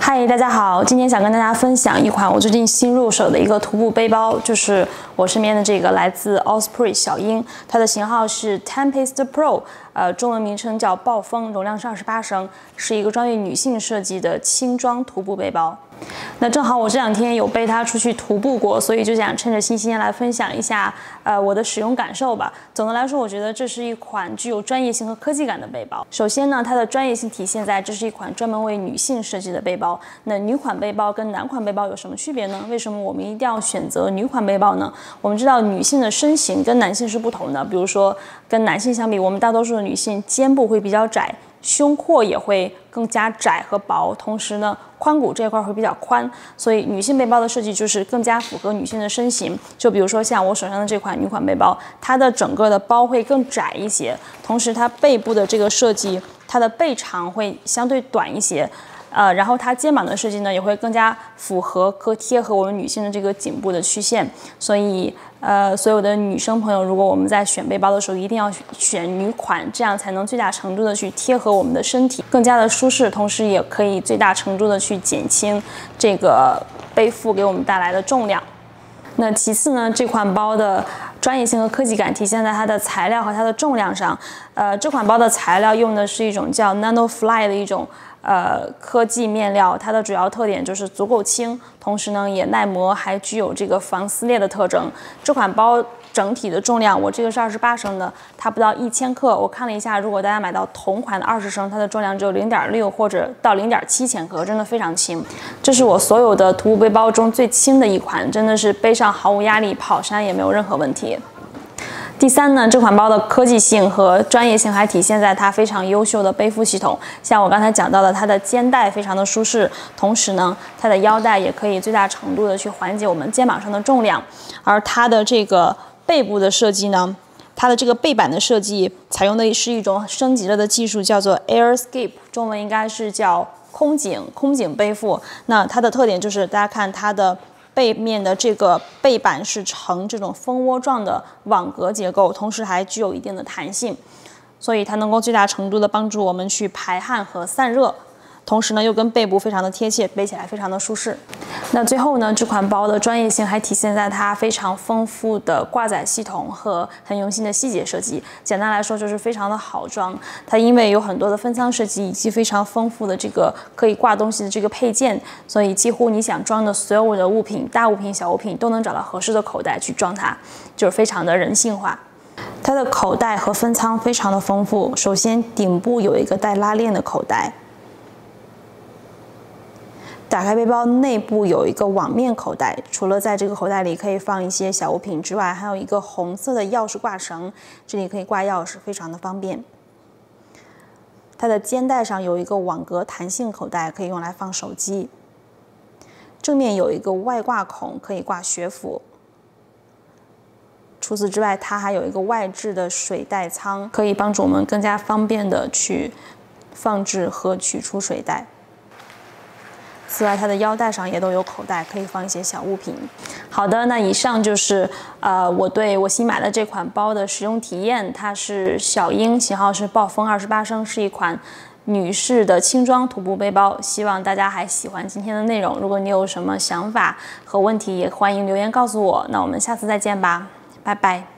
嗨，大家好，今天想跟大家分享一款我最近新入手的一个徒步背包，就是我身边的这个来自 Osprey 小鹰，它的型号是 Tempest Pro， 中文名称叫暴风，容量是28升，是一个专为女性设计的轻装徒步背包。那正好我这两天有背它出去徒步过，所以就想趁着新鲜来分享一下我的使用感受吧。总的来说，我觉得这是一款具有专业性和科技感的背包。首先呢，它的专业性体现在这是一款专门为女性设计的背包。那女款背包跟男款背包有什么区别呢？为什么我们一定要选择女款背包呢？我们知道女性的身形跟男性是不同的，比如说跟男性相比，我们大多数的女性肩部会比较窄，胸廓也会更加窄和薄，同时呢，髋骨这块会比较宽，所以女性背包的设计就是更加符合女性的身形。就比如说像我手上的这款女款背包，它的整个的包会更窄一些，同时它背部的这个设计，它的背长会相对短一些。然后它肩膀的设计呢，也会更加符合和贴合我们女性的这个颈部的曲线，所以所有的女生朋友，如果我们在选背包的时候，一定要选女款，这样才能最大程度的去贴合我们的身体，更加的舒适，同时也可以最大程度的去减轻这个背负给我们带来的重量。那其次呢，这款包的专业性和科技感体现在它的材料和它的重量上。这款包的材料用的是一种叫 NanoFly 的一种科技面料，它的主要特点就是足够轻，同时呢也耐磨，还具有这个防撕裂的特征。这款包整体的重量，我这个是28升的，它不到1000克。我看了一下，如果大家买到同款的20升，它的重量只有0.6或者到0.7千克，真的非常轻。这是我所有的徒步背包中最轻的一款，真的是背上毫无压力，跑山也没有任何问题。第三呢，这款包的科技性和专业性还体现在它非常优秀的背负系统。像我刚才讲到的，它的肩带非常的舒适，同时呢，它的腰带也可以最大程度的去缓解我们肩膀上的重量。而它的这个背部的设计呢，它的这个背板的设计采用的是一种升级了的技术，叫做 AirScape， 中文应该是叫空颈背负。那它的特点就是大家看它的背面的这个背板是呈这种蜂窝状的网格结构，同时还具有一定的弹性，所以它能够最大程度的帮助我们去排汗和散热，同时呢又跟背部非常的贴切，背起来非常的舒适。那最后呢，这款包的专业性还体现在它非常丰富的挂载系统和很用心的细节设计。简单来说就是非常的好装。它因为有很多的分仓设计以及非常丰富的这个可以挂东西的这个配件，所以几乎你想装的所有的物品，大物品、小物品都能找到合适的口袋去装它，就是非常的人性化。它的口袋和分仓非常的丰富。首先顶部有一个带拉链的口袋。打开背包内部有一个网面口袋，除了在这个口袋里可以放一些小物品之外，还有一个红色的钥匙挂绳，这里可以挂钥匙，非常的方便。它的肩带上有一个网格弹性口袋，可以用来放手机。正面有一个外挂孔，可以挂学府。除此之外，它还有一个外置的水袋仓，可以帮助我们更加方便的去放置和取出水袋。此外，它的腰带上也都有口袋，可以放一些小物品。好的，那以上就是我对我新买的这款包的使用体验。它是小鹰，型号是暴风28升，是一款女士的轻装徒步背包。希望大家还喜欢今天的内容。如果你有什么想法和问题，也欢迎留言告诉我。那我们下次再见吧，拜拜。